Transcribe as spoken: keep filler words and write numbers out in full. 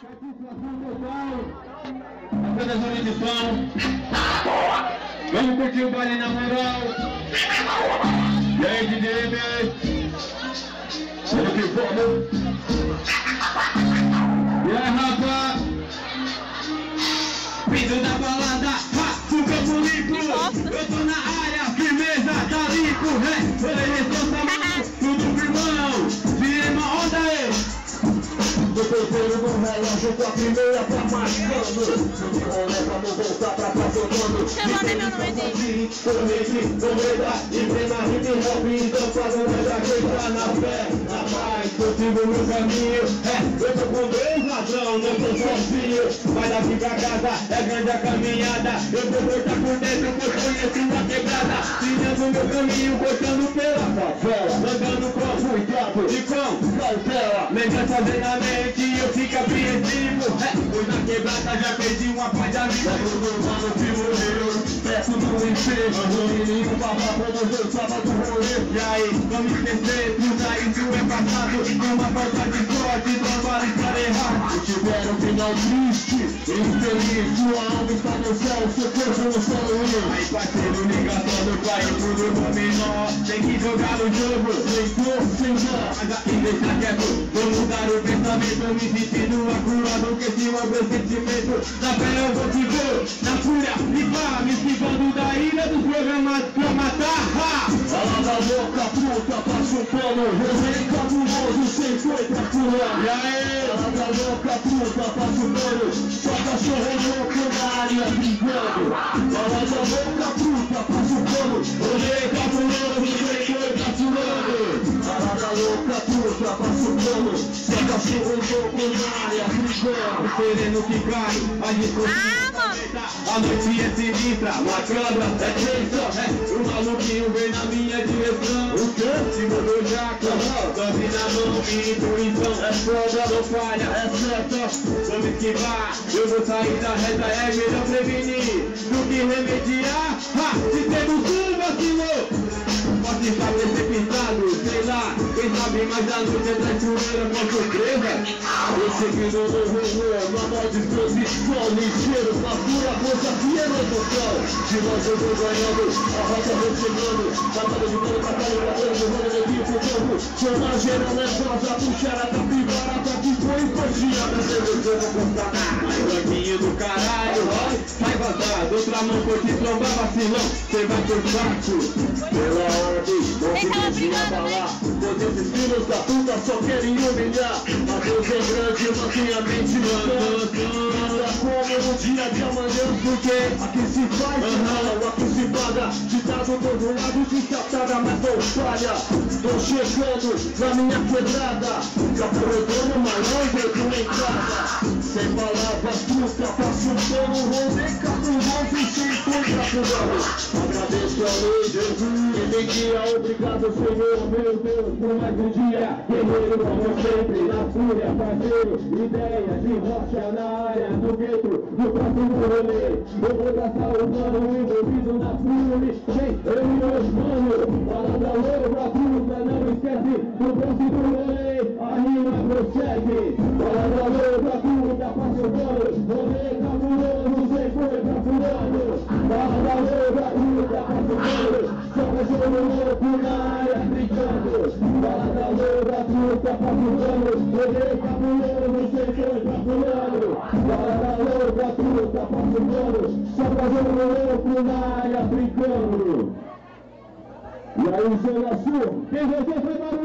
Satisfação total. Apenas uma edição. Vamos curtir o baile na moral. E aí, D J B? Vamos que vamos. E aí, rapaz? Piso da balada, ha, o campo limpo. Eu tô na área, firmeza, tá limpo. É, eles estão chamando, tudo firmão. Virei uma onda aí. Do terceiro no relógio com a primeira pra marcando. No rolê vamos voltar pra cá jogando. Chamando é meu nome dele. Corrente, comida, e plena hip hop. Então fazendo da gente tá na fé, na paz, consigo meu caminho. É, eu tô com dois ladrão, não tô sozinho. Mas daqui pra casa é grande a caminhada. Eu vou cortar por dentro, pois conheço a quebrada. Trilhando meu caminho, cortando pela favela. Andando com cuidado e com cautela. Lembrança na mente, eu fico apreensivo. É, pois na quebrada já perdi uma paz de amigo. Todo mano que morreu, peço no ensejo. Menino, babá, quando eu tava do rolê. E aí, vamos esquecer, tudo isso é passado. Uma falta de sorte, trabalho para errar. Se tiver um final triste, infeliz, sua alma está no céu, seu corpo no solo. Aí, parceiro, ligação do pai, tudo dominó. Tem que jogar no jogo, sem cor, sem dó. Mas aqui deixa quieto, vou mudar o pensamento, me sentindo acurado, que se o meu sentimento. Na fé eu vou te ver, na fúria e pá, me esquivando da ira dos programas pra matar. Fala da boca puta, passa um pano, rosei cabuloso, sem foi pra fulano. E aí? Fala da boca puta, passa um pano, só cachorro louco na área brigando. Fala da boca puta, passa um pano, rosei cabuloso, sem foi pra fulano. Fala da louca puta, passa um pano, só cachorro louco na área brigando. O sereno que cai, a discussão. A noite é sinistra, macabra, é tensa. É, o maluquinho vem na minha direção. O quê? Se mudou já, sobe na mão, minha intuição. É foda, não falha, é certo. Vamos esquivar, eu vou sair da reta. É melhor prevenir do que remediar. Ha, se temos um vacilou, pode estar precipitado, sei lá. Quem sabe mais da noite é traiçoeira com surpresa. Eu seguindo no rumo, na mó disposição, ligeiro, pra pura força que é emoção. De longe eu vou ganhando, a rota vou chegando. Batalha de mano pra cara, batendo, rolando aqui pro campo. Chama a geral nervosa, puxar a capivara, tá que foi empatia, mas eu não vou contar. Aí branquinho do caralho, vai, vai vazar. De outra mão por te trombar vacilão, cê vai por saco. Pela ordem, não se deixe abalar. Pois esses filhos da puta só querem humilhar. Mas Deus é grande, mantenha a mente mandando. Nada como no dia de amanhã, porque aqui se faz uhum. Aqui se paga, ditado todo lado de catada, mas não falha. Tô chegando na minha quebrada, já corredor malandro, eu tô em casa. Sem palavras, puta, faço um pano, rolê cabuloso e sem contra fulano. Agradeço a lei, Jesus, que tem dia, obrigado Senhor, meu Deus, por mais um dia. Guerreiro como sempre, na fúria, parceiro, ideia de rocha na área do gueto, do próximo rolê. Eu vou gastar o mano envolvido na fúria, vem, eu e meus manos. Fala da louca, puta, não esquece do próximo rolê, a rima prossegue. Fala da louca, puta, passa o pano, rolê cabuloso, sem foi pra fulano. Fala da louca, puta, passa o pano, só cachorro louco na área brincando. Fala da louca, puta, passa o pano, rolê cabuloso, sem foi pra fulano. Fala da louca, puta, passa o pano, só cachorro louco na área brincando. E aí, seu Sul, quem voltou foi barulho.